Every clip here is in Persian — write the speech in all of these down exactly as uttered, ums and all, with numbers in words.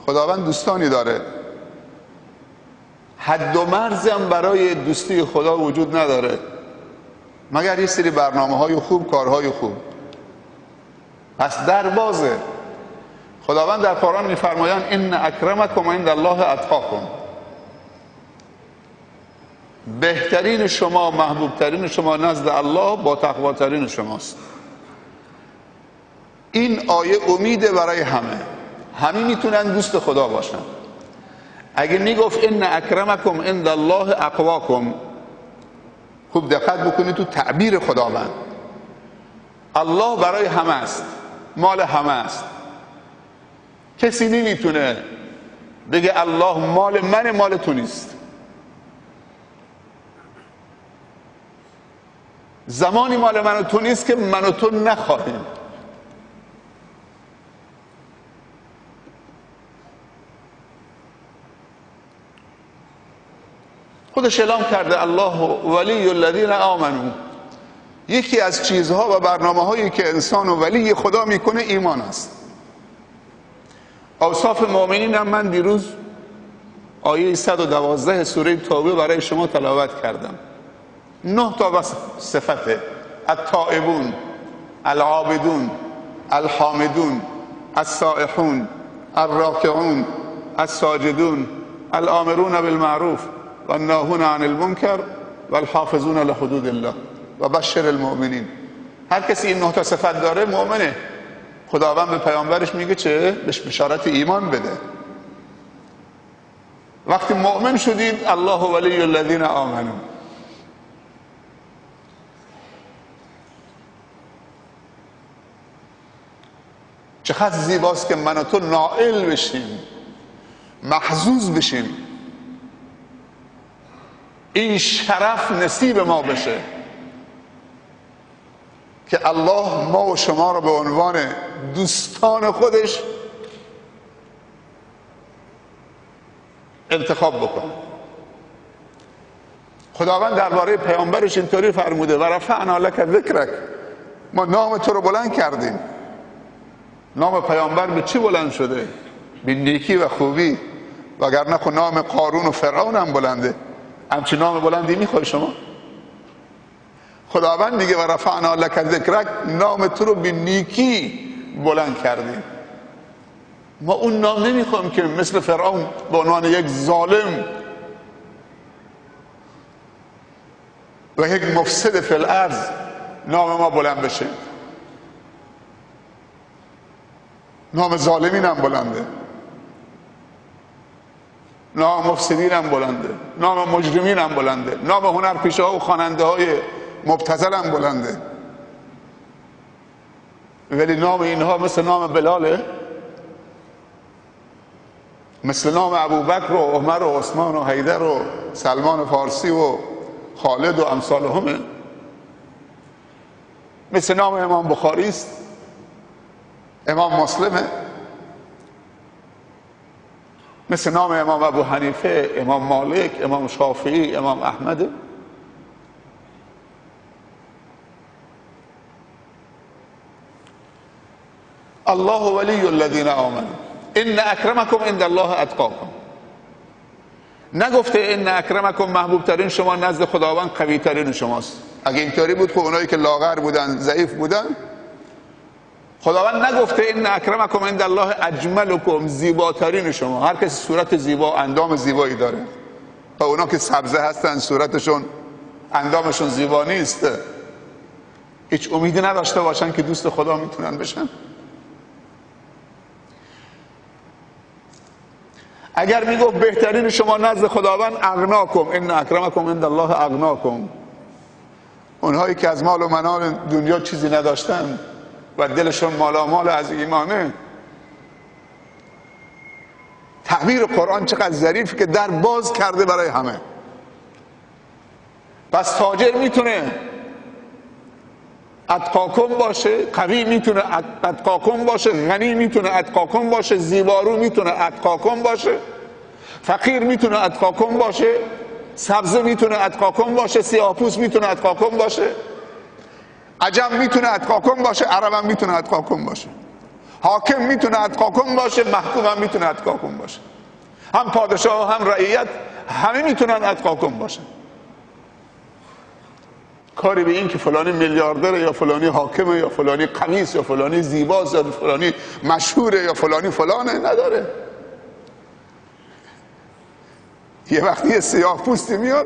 خداوند دوستانی داره، حد و مرزی هم برای دوستی خدا وجود نداره مگر یه سری برنامه های خوب، کارهای خوب. پس در بازه. خداوند در قرآن میفرمایند ان اکرمکم عند الله اتقاکم، بهترین شما، محبوبترین شما نزد الله با تقواترین شماست. این آیه امیده برای همه، همه میتونن دوست خدا باشن. اگه میگفت ان اکرمکم عند الله اتقاکم، خوب دقت بکنید تو تعبیر خداوند، الله برای همه است، مال همه است. کسی نمیتونه بگه الله مال من، مال تو نیست. زمانی مال من و تو نیست که من و تو نخواهیم. خودش اعلام کرده الله ولی الذین آمنو. یکی از چیزها و برنامه هایی که انسان و ولی خدا میکنه ایمان است. اوصاف مؤمنین هم من دیروز آیه صد و دوازده سوره توبه برای شما تلاوت کردم. نه تا صفته: التائبون، العابدون، الحامدون، السائحون، الراکعون، الساجدون، الآمرون بالمعروف والناهون عن المنکر والحافظون لحدود الله و بشر المؤمنین. هر کسی این نه تا صفت داره مؤمنه. خداوند به پیامبرش میگه چه؟ بهش بشارت ایمان بده. وقتی مؤمن شدید الله ولی الذین آمنو. چقدر زیباست که من و تو نائل بشیم، محظوظ بشیم، این شرف نصیب ما بشه که الله ما و شما رو به عنوان دوستان خودش انتخاب بکنه. خداوند درباره پیامبرش اینطوری فرموده: و رفعنا لک ذکرک، ما نام تو رو بلند کردیم. نام پیامبر به چی بلند شده؟ به نیکی و خوبی. وگرنه خود نام قارون و فرعون هم بلنده. همچی نام بلندی میخوای شما؟ خداوند میگه و رفعنا لک ذکرک، نام تو رو به نیکی بلند کردیم. ما اون نام نمیخوایم که مثل فرعون به عنوان یک ظالم و یک مفسد فی الارض نام ما بلند بشه. نام ظالمین هم بلنده، نام مفسدین هم بلنده، نام مجرمین هم بلنده، نام هنرپیشه ها و خواننده های مبتذل هم بلنده. ولی نام اینها مثل نام بلاله، مثل نام ابوبکر و عمر و عثمان و حیدر و سلمان فارسی و خالد و امثال همه. مثل نام امام بخاری است، امام مسلمه، مثل نام امام ابو حنیفه، امام مالک، امام شافعی، امام احمد. الله ولی الذین آمنوا ان اکرمکم عند الله اتقاکم. نگفته ان اکرمکم محبوب ترین شما نزد خداوند قوی ترین شماست. اگه اینطوری بود خب اونایی که لاغر بودن، ضعیف بودن، خداوند نگفته ان اکرمکم عند الله اجملکم، زیباترین شما. هر کسی صورت زیبا، اندام زیبایی داره. تا اونا که سبزه هستن صورتشون، اندامشون زیبا نیست، هیچ امیدی نداشته باشن که دوست خدا میتونن بشن. اگر میگفت بهترین شما نزد خداوند اغناکم، ان اکرمکم عند الله اغناکم، اونهایی که از مال و منال دنیا چیزی نداشتن و دلشون مالامال از ایمانه. تعبیر قرآن چقدر ظریف که در باز کرده برای همه. پس تاجر میتونه اتقاکم باشه، قوی میتونه اتقاکم باشه، غنی میتونه اتقاکم باشه، زیبارو میتونه اتقاکم باشه، فقیر میتونه اتقاکم باشه، سبزه میتونه اتقاکم باشه، سیاه‌پوست میتونه اتقاکم باشه، عجم میتونه اتقاکم باشه، عربم میتونه اتقاکم باشه. حاکم میتونه اتقاکم باشه، محکوم هم میتونه اتقاکم باشه، هم پادشاه هم رعیت همه میتونن اتقاکم باشه. کاری به این که فلانی میلیاردره یا فلانی حاکمه یا فلانی قویس یا فلانی زیباست یا فلانی مشهوره یا فلانی فلانه نداره. یه وقتی یه سیاه پوستی میاد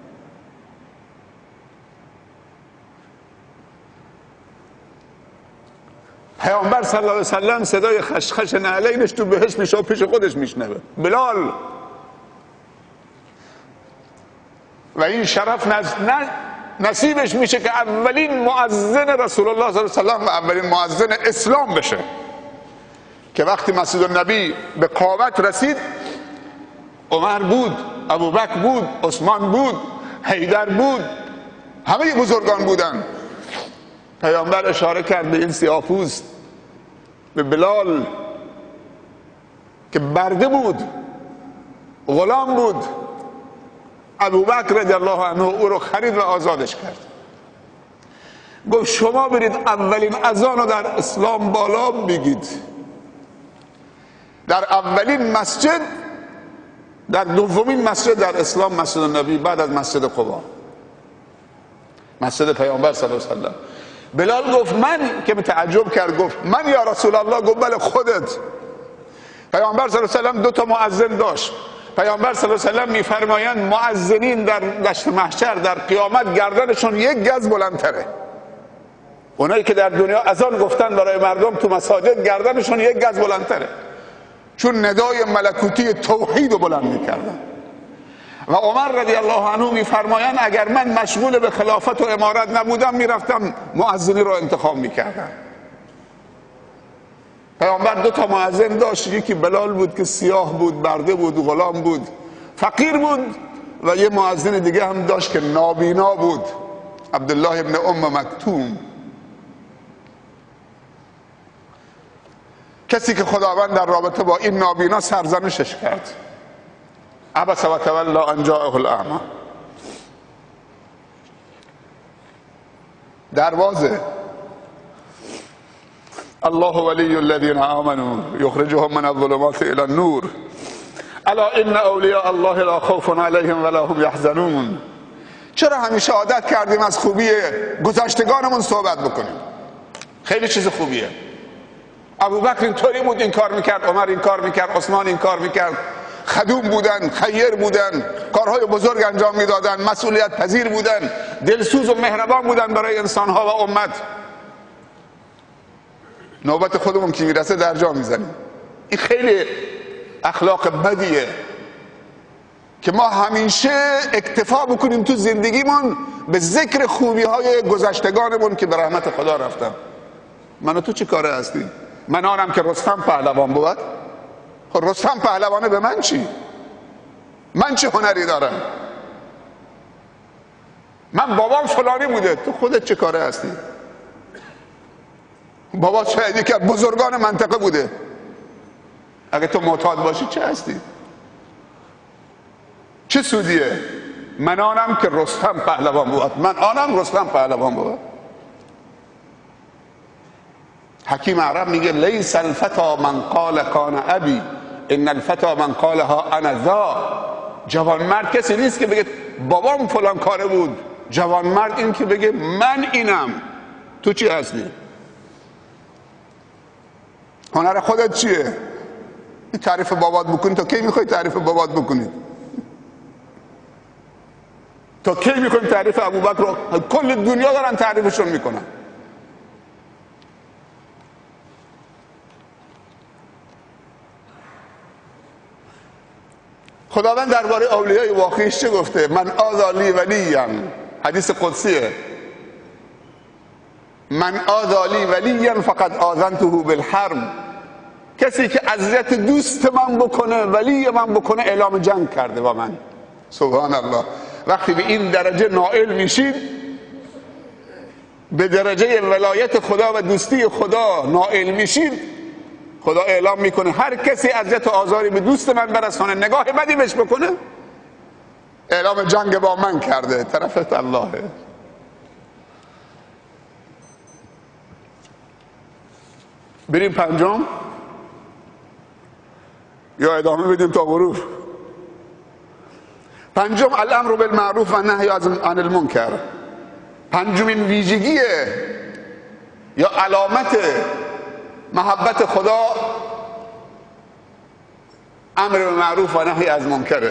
پیامبر صلی الله علیه وسلم صدای خشخش نعلینش تو بهش میشه و پیش خودش میشنوه، بلال. و این شرف نه نصیبش میشه که اولین مؤذن رسول الله صلی الله علیه و سلم و اولین مؤذن اسلام بشه، که وقتی مسجد النبی به قامت رسید عمر بود، ابوبکر بود، عثمان بود، حیدر بود، همه بزرگان بودن. پیامبر اشاره کرد به این سیاه‌پوست، به بلال که برده بود، غلام بود. ابوبکر رضی الله عنه او رو خرید و آزادش کرد. گفت شما برید اولین اذان رو در اسلام بالا بگید، در اولین مسجد، در دومین مسجد در اسلام مسجد النبی، بعد از مسجد قبا مسجد پیامبر صلی الله علیه و سلم. بلال گفت من، که متعجب کرد گفت من یا رسول الله؟ گفت بله خودت. پیامبر صلی الله علیه و سلم دو تا مؤذن داشت. پیامبر صلی الله علیه و سلم میفرمایند مؤذنین در دشت محشر در قیامت گردنشون یک گز بلندتره. اونایی که در دنیا اذان گفتن برای مردم تو مساجد گردنشون یک گز بلندتره، چون ندای ملکوتی توحید رو بلند میکردن. و عمر رضی الله عنه میفرمایند اگر من مشغول به خلافت و امارت نبودم میرفتم مؤذنی رو انتخاب میکردم. پیامبر دو تا مؤذن داشت، یکی بلال بود که سیاه بود، برده بود، غلام بود، فقیر بود، و یه مؤذن دیگه هم داشت که نابینا بود، عبدالله ابن ام مکتوم. کسی که خداوند در رابطه با این نابینا سرزنشش کرد، عبس و تولی ان جاءه الاعمی. دروازه الله ولی الذین آمنوا یخرجهم من الظلمات الی النور الا ان اولیاء الله لا خوف علیهم ولا هم یحزنون. چرا همیشه عادت کردیم از خوبی گذشتگانمون صحبت بکنیم؟ خیلی چیز خوبیه. ابوبکر اینطوری بود، این کار میکرد، عمر این کار میکرد، عثمان این کار میکرد، خدوم بودن، خیر بودن، کارهای بزرگ انجام میدادن، مسئولیت پذیر بودن، دلسوز و مهربان بودن برای انسانها و امت. نوبت خودمون که میرسه در جا میزنیم. این خیلی اخلاق بدیه که ما همیشه اکتفا بکنیم تو زندگیمون به ذکر خوبی های گذشتگانمون که به رحمت خدا رفتن. من و تو چی کاره هستی؟ من آنم که رستم پهلوان بود. خب رستم پهلوانه، به من چی؟ من چه هنری دارم؟ من بابام فلانی بوده، تو خودت چه کاره هستی؟ بابا شاید یکی از بزرگان منطقه بوده، اگه تو معتاد باشی چه هستی؟ چه سودیه؟ من آنم که رستم پهلوان بود، من آنم رستم پهلوان بود. حکیم عرب میگه لیس الفتا من قال کان ابی ان الفتا من قال ها انا ذا. جوان مرد کسی نیست که بگه بابام فلان کاره بود. جوان مرد این که بگه من اینم. تو چی هستی؟ هنر خودت چیه؟ تعریف بابات بکنی. تا کی میخوای تعریف بابات بکنی؟ تا کی میخوای تعریف ابوبکر رو؟ کل دنیا دارن تعریفشون میکنن. خداوند درباره اولیای واقعیش چه گفته؟ من آذالی ولیم، حدیث قدسیه. من آذالی ولیم فقط آذنته بالحرب. کسی که اذیت دوست من بکنه، ولی من بکنه، اعلام جنگ کرده با من. سبحان الله. وقتی به این درجه نائل میشید، به درجه ولایت خدا و دوستی خدا نائل میشید، خدا اعلام میکنه هر کسی اذیت و آزاری به دوست من برسانه، نگاه بدی بهش بکنه، اعلام جنگ با من کرده. طرفت اللهه. بریم پنجم یا ادامه بدیم تا غروب؟ پنجم الامر بالمعروف و نهی عن المنکر. پنجمین ویژگی یا علامت محبت خدا امر بالمعروف و نهی از منکره.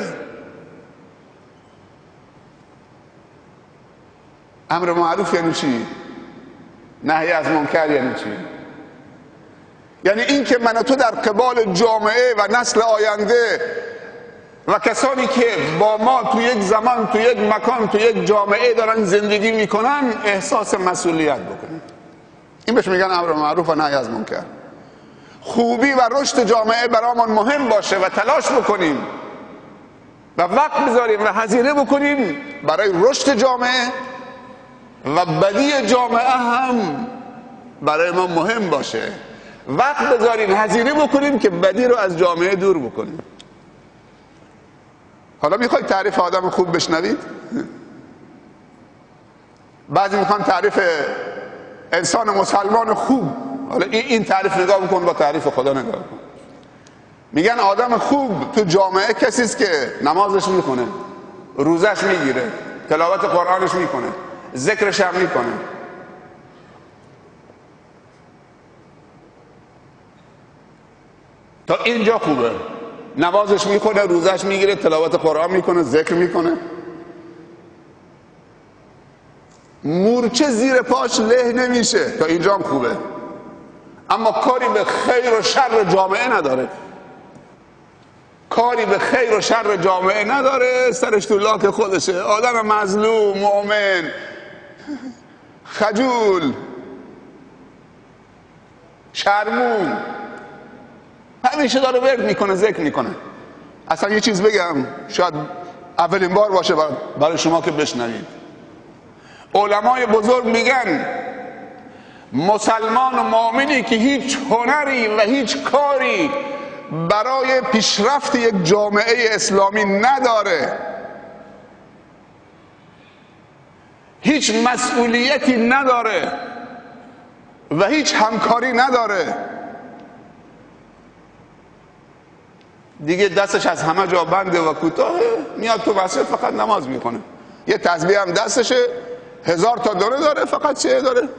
امر معروف یعنی چی؟ نهی از منکر یعنی چی؟ یعنی این که من و تو در قبال جامعه و نسل آینده و کسانی که با ما تو یک زمان، تو یک مکان، تو یک جامعه دارن زندگی میکنن احساس مسئولیت بکنیم. این بهش میگن امر معروف و نهی از منکر. خوبی و رشد جامعه برامون مهم باشه و تلاش بکنیم و وقت بذاریم و هزینه بکنیم برای رشد جامعه و بدی جامعه هم برای ما مهم باشه. وقت بذاریم هزینه بکنیم که بدی رو از جامعه دور بکنیم. حالا میخواید تعریف آدم خوب بشنوید؟ بعضی میخوان تعریف انسان مسلمان خوب. حالا این تعریف نگاه بکن با تعریف خدا نگاه بکن. میگن آدم خوب تو جامعه کسی است که نمازش میکنه، روزش میگیره، تلاوت قرآنش میکنه، ذکرش هم میکنه. تا اینجا خوبه. نمازش میکنه، روزش میگیره، تلاوت قرآن میکنه، ذکر میکنه. مورچه زیر پاش له نمیشه. تا اینجا هم خوبه. اما کاری به خیر و شر جامعه نداره. کاری به خیر و شر جامعه نداره. سرش تو لاک خودشه. آدم مظلوم، مؤمن، خجول، شرمون، همیشه داره ورد میکنه، ذکر میکنه. اصلا یه چیز بگم، شاید اولین بار باشه برای شما که بشنوید. علمای بزرگ میگن مسلمان و مؤمنی که هیچ هنری و هیچ کاری برای پیشرفت یک جامعه اسلامی نداره، هیچ مسئولیتی نداره و هیچ همکاری نداره، دیگه دستش از همه جا بنده و کوتاه، میاد تو مسجد فقط نماز میکنه، یه تسبیح هم دستشه، هزار تا دونه داره، فقط چه داره؟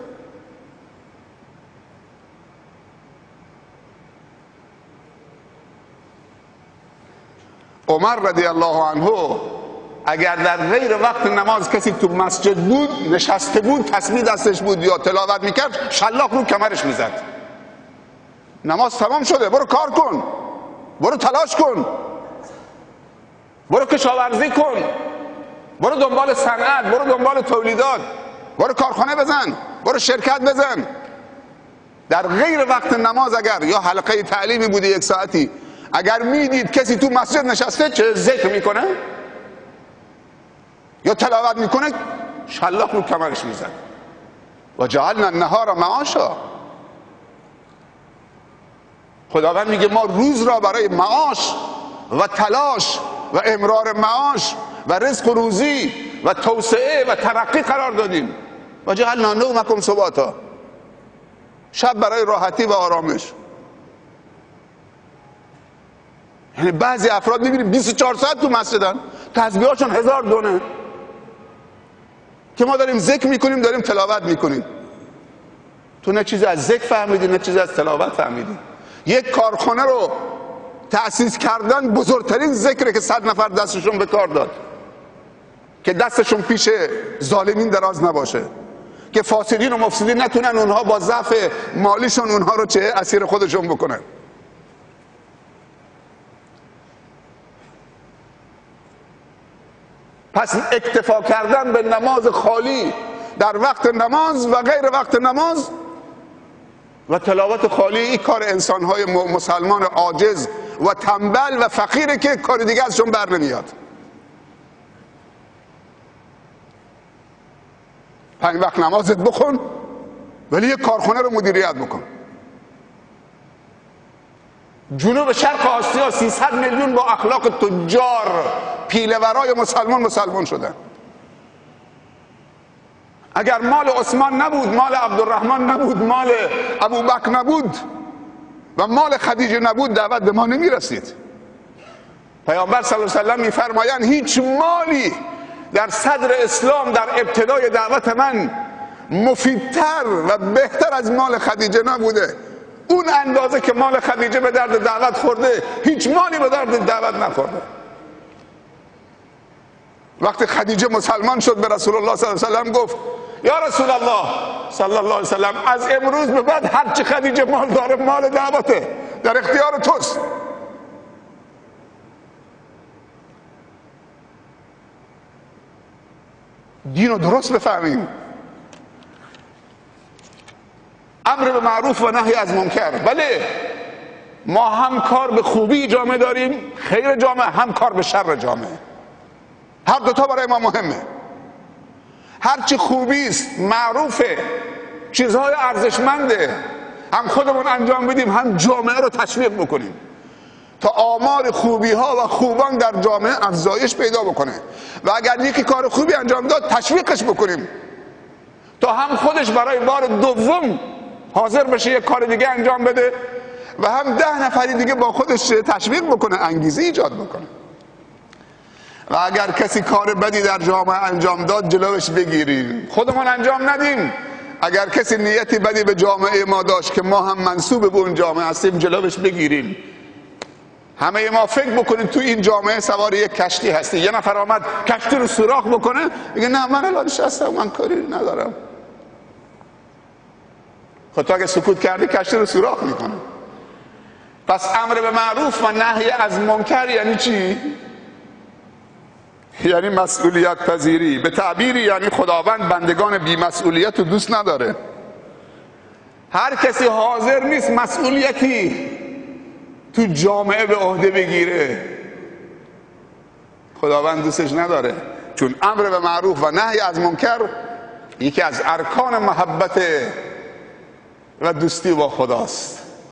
عمر رضی الله عنه اگر در غیر وقت نماز کسی تو مسجد بود، نشسته بود، تسبیح دستش بود یا تلاوت میکرد، شلاق رو کمرش میزد. نماز تمام شده، برو کار کن، برو تلاش کن، برو کشاورزی کن، برو دنبال صنعت، برو دنبال تولیدات، برو کارخانه بزن، برو شرکت بزن. در غیر وقت نماز اگر یا حلقه تعلیمی بوده یک ساعتی، اگر میدید کسی تو مسجد نشسته چه ذکر میکنه یا تلاوت میکنه، شلاق رو کمرش میزن. و جعلنا النهار معاشا. خداوند میگه ما روز را برای معاش و تلاش و امرار معاش و رزق و روزی و توسعه و ترقی قرار دادیم. و جعلنا نومکم سباتا. شب برای راحتی و آرامش. یعنی بعضی افراد میبینیم بیست و چهار ساعت تو مسجدن، تسبیحاشون هزار دونه، که ما داریم ذکر میکنیم، داریم تلاوت میکنیم. تو نه چیزی از ذکر فهمیدی، نه چیزی از تلاوت فهمیدی. یک کارخانه رو تأسیس کردن بزرگترین ذکره که صد نفر دستشون به کار داد، که دستشون پیش ظالمین دراز نباشه، که فاسدین و مفسدین نتونن اونها با ضعف مالیشون اونها رو چه اسیر خودشون بکنن. پس اکتفا کردن به نماز خالی در وقت نماز و غیر وقت نماز و تلاوت خالی، این کار انسانهای مسلمان عاجز و تنبل و فقیره که کار دیگه ازشون بر نمیاد. پنج وقت نمازت بخون، ولی یک کارخانه رو مدیریت بکن. جنوب شرق آسیا سیصد میلیون با اخلاق تجار پیله‌ورای مسلمان مسلمان شدن. اگر مال عثمان نبود، مال عبدالرحمن نبود، مال ابوبکر نبود، و مال خدیجه نبود دعوت به ما نمی رسید. پیامبر صلی الله علیه و سلم میفرمایند هیچ مالی در صدر اسلام در ابتدای دعوت من مفیدتر و بهتر از مال خدیجه نبوده. اون اندازه که مال خدیجه به درد دعوت خورده هیچ مالی به درد دعوت نخورده. وقتی خدیجه مسلمان شد به رسول الله صلی الله علیه و سلم گفت یا رسول الله صلی الله علیه و سلم از امروز به بعد هر چی خدیجه مال داره مال دعوته، در اختیار توست. دین رو درست بفهمیم. امر به معروف و نهی از منکر. بله ما هم کار به خوبی جامعه داریم، خیر جامعه، هم کار به شر جامعه. هر دوتا برای ما مهمه. هرچی خوبی است، معروفه، چیزهای ارزشمنده، هم خودمون انجام بدیم هم جامعه رو تشویق بکنیم تا آمار خوبی ها و خوبان در جامعه افزایش پیدا بکنه. و اگر یکی کار خوبی انجام داد تشویقش بکنیم تا هم خودش برای بار دوم حاضر بشه یک کار دیگه انجام بده و هم ده نفری دیگه با خودش تشویق بکنه، انگیزه ایجاد بکنه. و اگر کسی کار بدی در جامعه انجام داد جلوش بگیریم، خودمون انجام ندیم. اگر کسی نیتی بدی به جامعه ما داشت که ما هم منسوب به اون جامعه هستیم جلوش بگیریم. همه ما فکر بکنیم تو این جامعه سوار یک کشتی هستی، یه نفر آمد کشتی رو سوراخ بکنه میگه نه من الان نشستم من کاری ندارم. خود تو اگه سکوت کردی کشتی رو سوراخ میکنه. پس امر به معروف و نهی از منکر یعنی چی؟ یعنی مسئولیت پذیری. به تعبیری یعنی خداوند بندگان بی مسئولیت رو دوست نداره. هر کسی حاضر نیست مسئولیتی تو جامعه به عهده بگیره خداوند دوستش نداره، چون امر به معروف و نهی از منکر یکی از ارکان محبت و دوستی با خداست.